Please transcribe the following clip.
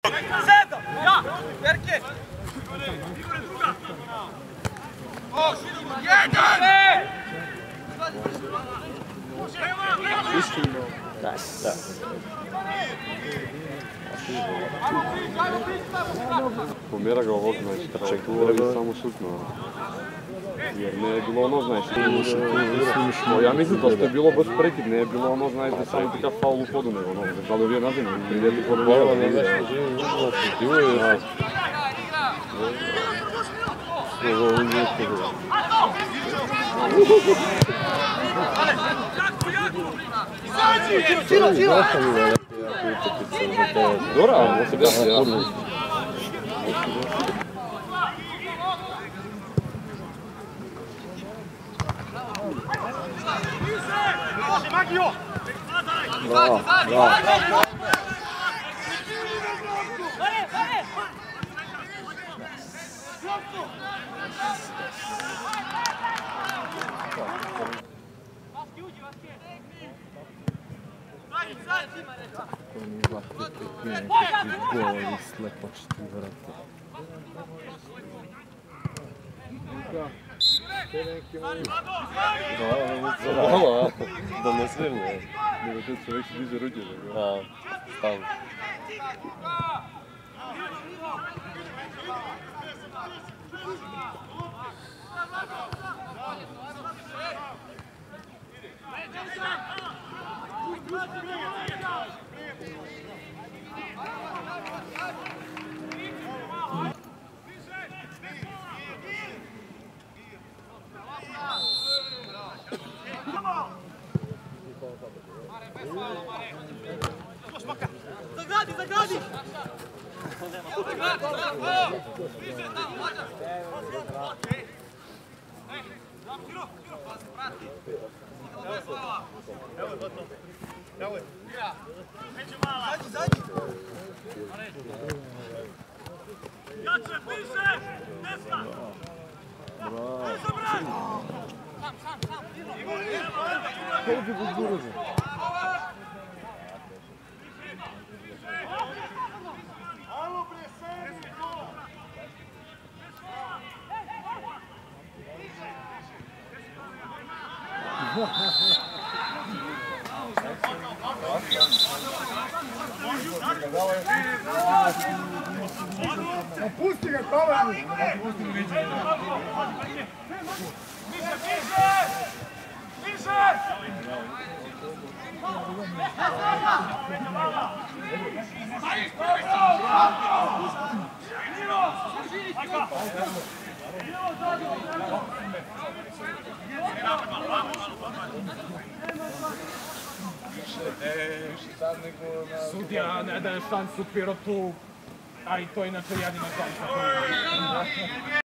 Sedam! Ja! Berke! Jedan! Da. Pomjera ga ovog, znači, treba bi samo šutno. Jer ne je bilo ono, znaš, ja mislim da što je bilo baš prekid, ne je bilo ono, znaš, da sam takav faul u podu, nego ono, da li je bio nazivno, pridjeti kod glava, ne znaš, što živim, uzmano se divuje, znaš. Ovo je uvijek. Dobra, ovo se gledati, ja. Bravo, bravo. Da ne svirne. Nego to čovjek se diže ruke. Da, stavno. Zagradi, zagradi! Zadnji! Jače, piše! Desna! Sam! Koliko je buduće? Pusti ga, Kovaču! Više! Sudija ne daje šansu Pirotu, a i to je inače jedina šansa.